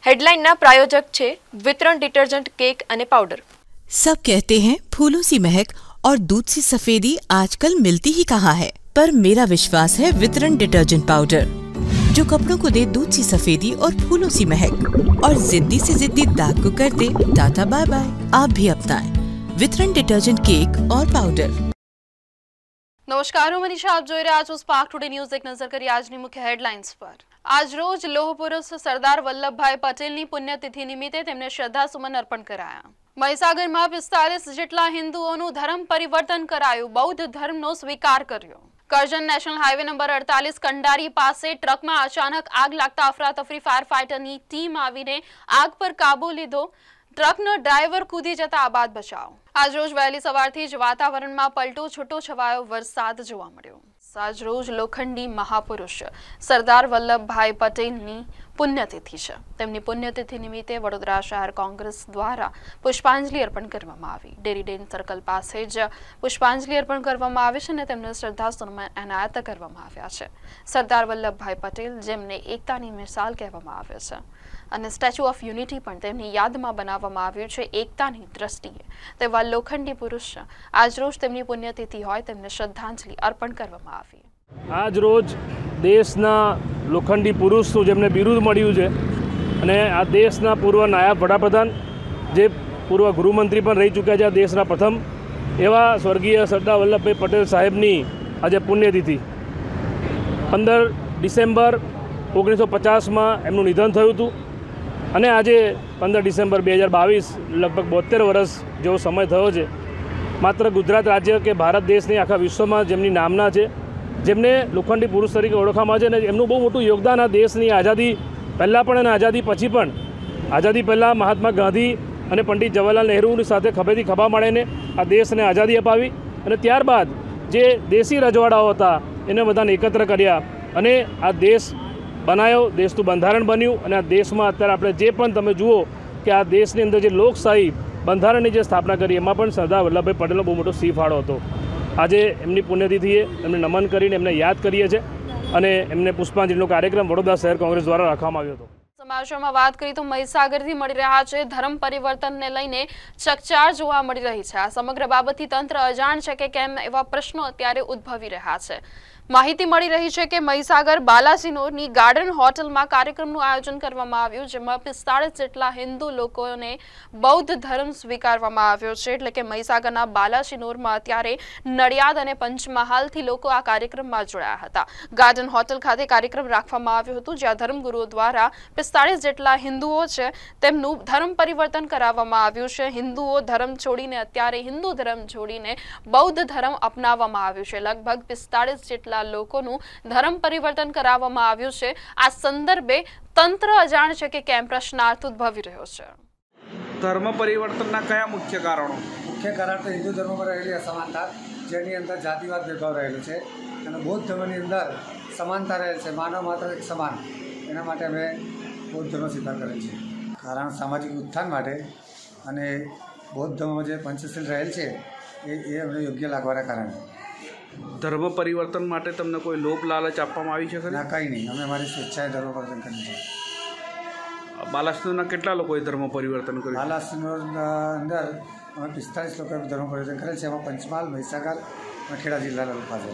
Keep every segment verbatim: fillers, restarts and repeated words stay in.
Headline ना प्रायोजक छे वितरण डिटर्जेंट केक अने पाउडर। सब कहते हैं फूलों सी महक और दूध सी सफेदी आजकल मिलती ही कहाँ है, पर मेरा विश्वास है वितरण डिटर्जेंट पाउडर, जो कपड़ों को दे दूध सी सफेदी और फूलों सी महक और जिद्दी से जिद्दी दाग को कर दे टाटा बाय बाय। आप भी अपनाएं वितरण डिटर्जेंट केक और पाउडर। नमस्कार, હું મનીષા, આપ જોઈ રહ્યા છો સ્પાર્ક ટુડે ન્યૂઝ। એક નજર કરીએ આજની મુખ્ય હેડલાઇન્સ પર। આજ રોજ લોહ પુરુષ સરદાર વલ્લભભાઈ પટેલની પુણ્યતિથિ નિમિત્તે તેમને શ્રદ્ધાસુમન અર્પણ કરાયા। મહીસાગરમાં પિસ્તાલીસ જેટલા હિન્દુઓનું ધર્મ પરિવર્તન કરાયું, બૌદ્ધ ધર્મનો સ્વીકાર કર્યો। કરજણ નેશનલ હાઈવે નંબર અડતાલીસ કંડારી પાસે ટ્રકમાં અચાનક આગ લાગતા અફરાતફરી ફાયર ફાઈટરની ટીમ આવીને આગ પર કાબુ લીધો। ટ્રકનો ડ્રાઈવર કૂદી જતા આબાદ બચાવ। આજ રોજ વહેલી સવારથી જ વાતાવરણમાં પલટો છૂટો છવાયો વરસાદ જોવા મળ્યો। આજ રોજ લોખંડી મહાપુરુષ સરદાર વલ્લભભાઈ પટેલની પુણ્યતિથિ છે। તેમની પુણ્યતિથિ નિમિત્તે વડોદરા શહેર કોંગ્રેસ દ્વારા પુષ્પાંજલિ અર્પણ કરવામાં આવી। ડેરી ડેન સર્કલ પાસે જ પુષ્પાંજલિ અર્પણ કરવામાં આવી છે અને તેમને શ્રદ્ધાસુમન એનાયત કરવામાં આવ્યા છે। સરદાર વલ્લભભાઈ પટેલ, જેમને એકતાની મિસાલ કહેવામાં આવે છે, અને સ્ટેચ્યુ ઓફ યુનિટી પણ તેમની યાદમાં બનાવવામાં આવ્યું છે એકતાની દ્રષ્ટિએ, તેવા લોખંડી પુરુષ આજરોજ તેમની પુણ્યતિથિ હોય તેમને શ્રદ્ધાંજલિ અર્પણ કરવામાં આવી। આજ રોજ દેશના લોખંડી પુરુષનું જેમને બિરુદ મળ્યું છે અને આ દેશના પૂર્વ નાયબ વડાપ્રધાન, જે પૂર્વ ગૃહમંત્રી પણ રહી ચૂક્યા છે, આ દેશના પ્રથમ એવા સ્વર્ગીય સરદાર વલ્લભભાઈ પટેલ સાહેબની આજે પુણ્યતિથિ પંદર ડિસેમ્બર ઓગણીસો પચાસમાં એમનું નિધન થયું હતું અને આજે પંદર ડિસેમ્બર બે હજાર બાવીસ લગભગ બોતેર વર્ષ જેવો સમય થયો છે। માત્ર ગુજરાત રાજ્ય કે ભારત દેશની આખા વિશ્વમાં જેમની નામના છે, જેમને લોખંડી પુરુષ તરીકે ઓળખવામાં છે અને એમનું બહુ મોટું યોગદાન આ દેશની આઝાદી પહેલાં પણ અને આઝાદી પછી પણ। આઝાદી પહેલાં મહાત્મા ગાંધી અને પંડિત જવાહરલાલ નહેરુની સાથે ખભેથી ખભા મળીને આ દેશને આઝાદી અપાવી અને ત્યારબાદ જે દેશી રજવાડાઓ હતા એને બધાને એકત્ર કર્યા અને આ દેશ બનાવ્યો, દેશનું બંધારણ બન્યું અને આ દેશમાં અત્યારે આપણે જે પણ તમે જુઓ કે આ દેશની અંદર જે લોકશાહી બંધારણની જે સ્થાપના કરી એમાં પણ સરદાર વલ્લભભાઈ પટેલનો બહુ મોટો સિંહ ફાળો હતો। આજે એમની પુણ્યતિથિએ એમને નમન કરીને એમને યાદ કરીએ છીએ અને એમને પુષ્પાંજલિનો કાર્યક્રમ વડોદરા શહેર કોંગ્રેસ દ્વારા રાખવામાં આવ્યો હતો। સમાચારમાં વાત કરીએ તો મહીસાગરથી મળી રહ્યા છે ધર્મ પરિવર્તનને લઈને ચકચાર જોવા મળી રહી છે। આ સમગ્ર બાબતથી તંત્ર અજાણ છે કે કેમ, એવા પ્રશ્નો અત્યારે ઉદ્ભવી રહ્યા છે। માહિતી મળી રહી છે કે મહીસાગર બાલાસિનોરની ગાર્ડન હોટલમાં કાર્યક્રમનું આયોજન કરવામાં આવ્યું, જેમાં પિસ્તાળીસ જેટલા હિન્દુ લોકોને બૌદ્ધ ધર્મ સ્વીકારવામાં આવ્યો છે। એટલે કે મહીસાગરના બાલાસિનોરમાં અત્યારે નડિયાદ અને પંચમહાલથી લોકો આ કાર્યક્રમમાં જોડાયા હતા। ગાર્ડન હોટલ ખાતે કાર્યક્રમ રાખવામાં આવ્યો હતો, જ્યાં ધર્મગુરુઓ દ્વારા પિસ્તાળીસ જેટલા હિન્દુઓ છે તેમનું ધર્મ પરિવર્તન કરાવવામાં આવ્યું છે। હિન્દુઓ ધર્મ છોડીને અત્યારે હિન્દુ ધર્મ છોડીને બૌદ્ધ ધર્મ અપનાવવામાં આવ્યું છે। લગભગ પિસ્તાળીસ જેટલા લોકોનું ધર્મ પરિવર્તન કરાવવામાં આવ્યું છે। આ સંદર્ભે તંત્ર અજાણ છે કે કેમ પ્રશ્નાર્થ ઉદ્ભવી રહ્યો છે। ધર્મ પરિવર્તનના કયા મુખ્ય કારણો? મુખ્ય કારણ તો હિન્દુ ધર્મમાં રહેલી અસમાનતા, જેની અંદર જાતિવાદ ભેદભાવ રહેલો છે, અને બૌદ્ધ ધર્મની અંદર સમાનતા રહેલ છે, માનવ માત્ર એક સમાન। એના માટે અમે બૌદ્ધ ધર્મ સ્વીકાર કરેલ છે। કારણ સામાજિક ઉત્થાન માટે અને બૌદ્ધ ધર્મમાં જે પંચશીલ રહેલ છે એ એ અમને યોગ્ય લાગવાના કારણે। ધર્મ પરિવર્તન માટે તમને કોઈ લોભ લાલચ આપવામાં આવી છે? ના, કંઈ નહીં, અમે અમારી સ્વેચ્છાએ ધર્મ પરિવર્તન કર્યું છે। બાલાસિનોરના કેટલા લોકોએ ધર્મ પરિવર્તન કર્યું? બાલાસિનોરના અંદર અમે પિસ્તાળીસ લોકોએ ધર્મ પરિવર્તન કરેલ છે। એમાં પંચમહાલ, મહીસાગર અને ખેડા જિલ્લાના લોકો હાજર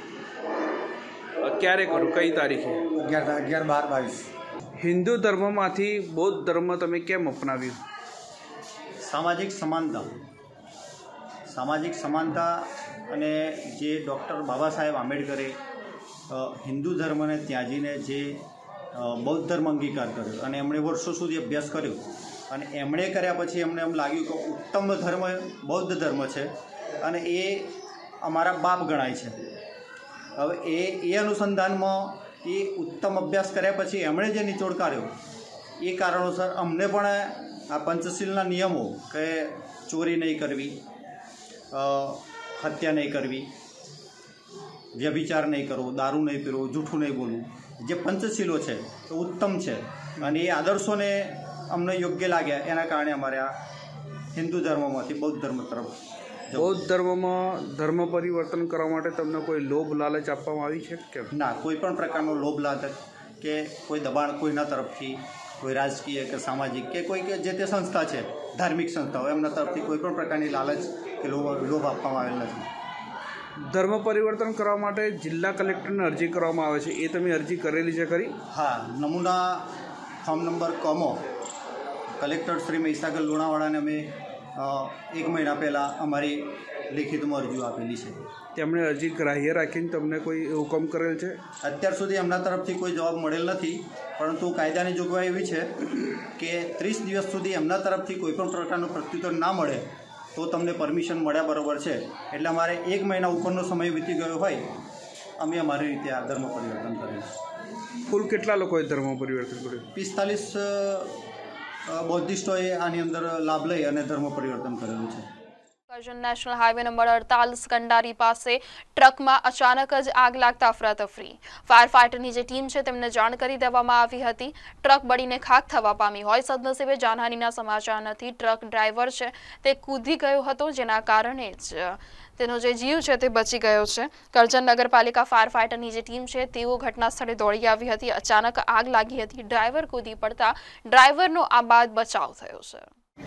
છે। ક્યારે કરું, કઈ તારીખે? અગિયાર અગિયાર બાર બાવીસ। હિન્દુ ધર્મમાંથી બૌદ્ધ ધર્મ તમે કેમ અપનાવ્યું? સામાજિક સમાનતા સામાજિક સમાનતા અને જે ડૉક્ટર બાબા સાહેબ આંબેડકરે હિન્દુ ધર્મને ત્યાજીને જે બૌદ્ધ ધર્મ અંગીકાર કર્યો અને એમણે વર્ષો સુધી અભ્યાસ કર્યો અને એમણે કર્યા પછી એમને એમ લાગ્યું કે ઉત્તમ ધર્મ બૌદ્ધ ધર્મ છે અને એ અમારા બાપ ગણાય છે। હવે એ એ અનુસંધાનમાં એ ઉત્તમ અભ્યાસ કર્યા પછી એમણે જે નિચોડ કાઢ્યો એ કારણોસર અમને પણ આ પંચશીલના નિયમો કે ચોરી નહીં કરવી, હત્યા નહીં કરવી, વ્યભિચાર નહીં કરવો, દારૂ નહીં પીવો, જૂઠું નહીં બોલવું, જે પંચશીલો છે એ ઉત્તમ છે અને એ આદર્શોને અમને યોગ્ય લાગ્યા। એના કારણે અમારે આ હિન્દુ ધર્મમાંથી બૌદ્ધ ધર્મ તરફ બૌદ્ધ ધર્મમાં ધર્મ પરિવર્તન કરવા માટે તમને કોઈ લોભ લાલચ આપવામાં આવી છે કે? ના, કોઈ પણ પ્રકારનો લોભ લાલચ કે કોઈ દબાણ કોઈના તરફથી કોઈ રાજકીય કે સામાજિક કે કોઈ કે જે તે સંસ્થા છે ધાર્મિક સંસ્થાઓ એમના તરફથી કોઈ પણ પ્રકારની લાલચ કે લોભ લોભ આપવામાં આવેલ નથી. ધર્મ પરિવર્તન કરવા માટે જિલ્લા કલેક્ટરને અરજી કરવામાં આવે છે, એ તમે અરજી કરેલી છે ખરી? હા, નમૂના ફોર્મ નંબર કમો કલેક્ટર શ્રી મહીસાગર લુણાવાડાને અમે એક મહિના પહેલાં અમારી લેખિતમાં અરજીઓ આપેલી છે. તેમણે અરજી ગ્રાહ્ય રાખીને તમને કોઈ હુકમ કરેલ છે? અત્યાર સુધી એમના તરફથી કોઈ જવાબ મળેલ નથી, પરંતુ કાયદાની જોગવાઈ એવી છે કે ત્રીસ દિવસ સુધી એમના તરફથી કોઈ પણ પ્રકારનું પ્રત્યુત્તર ના મળે તો તમને પરમિશન મળ્યા બરાબર છે. એટલે અમારે એક મહિના ઉપરનો સમય વીતી ગયો હોય અમે અમારી રીતે આ ધર્મ પરિવર્તન કર્યું. કુલ કેટલા લોકોએ ધર્મ પરિવર્તન કર્યું? પિસ્તાલીસ બૌદ્ધિસ્ટોએ આની અંદર લાભ લઈ અને ધર્મ પરિવર્તન કરેલું છે. કરજણ નેશનલ હાઈવે નંબર અડતાલીસ કંડારી પાસે ટ્રકમાં અચાનક જ આગ લાગતા અફરાતફરી. ફાયર ફાઇટરની જે ટીમ છે તેમને જાણ કરી દેવામાં આવી હતી. ટ્રક બળીને ખાખ થવા પામી હોય. સદનસીબે જાનહાનિના સમાચાર નથી. ટ્રક ડ્રાઈવર છે તે કૂદી ગયો હતો, જેના કારણે જ તેનો જે જીવ છે તે બચી ગયો છે. કરજણ નગરપાલિકા ફાયર ફાઇટરની જે ટીમ છે તેઓ ઘટના સ્થળે દોડી આવી હતી. અચાનક આગ લાગી હતી. ડ્રાઈવર કૂદી પડતા ડ્રાઈવરનો આ બાદ બચાવ થયો છે.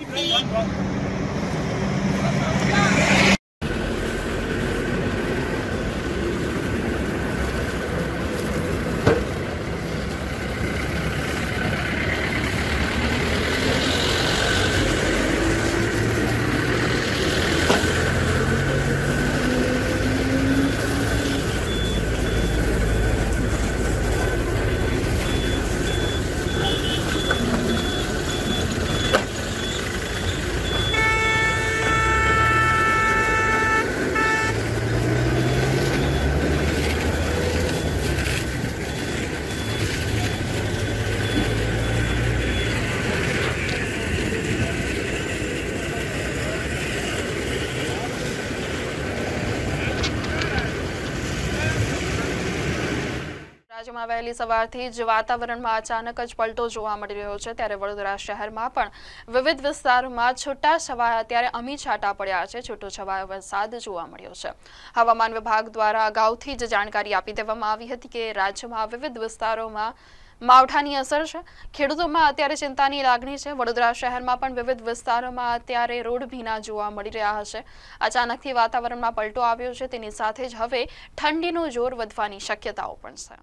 રાજ્યમાં વહેલી સવારથી જ વાતાવરણમાં અચાનક જ પલટો જોવા મળી રહ્યો છે. ત્યારે વડોદરા શહેરમાં પણ વિવિધ વિસ્તારોમાં છૂટા છવાયા ત્યારે અમી છાંટા પડ્યા છે. છૂટો છવાયો વરસાદ જોવા મળ્યો છે. હવામાન વિભાગ દ્વારા અગાઉથી જ જાણકારી આપી દેવામાં આવી હતી કે રાજ્યમાં વિવિધ વિસ્તારોમાં માવઠાની અસર છે. ખેડૂતોમાં અત્યારે ચિંતાની લાગણી છે. વડોદરા શહેરમાં પણ વિવિધ વિસ્તારોમાં અત્યારે રોડ ભીના જોવા મળી રહ્યા હશે. અચાનકથી વાતાવરણમાં પલટો આવ્યો છે, તેની સાથે જ હવે ઠંડીનું જોર વધવાની શક્યતાઓ પણ છે.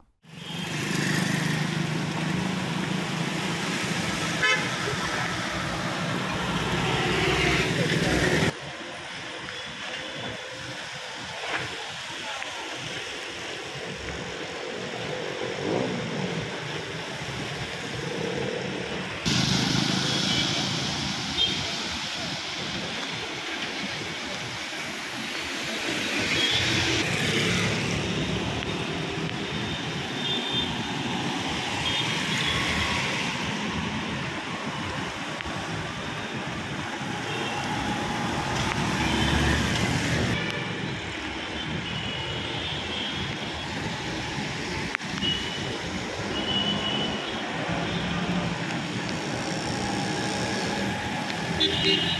Thank you.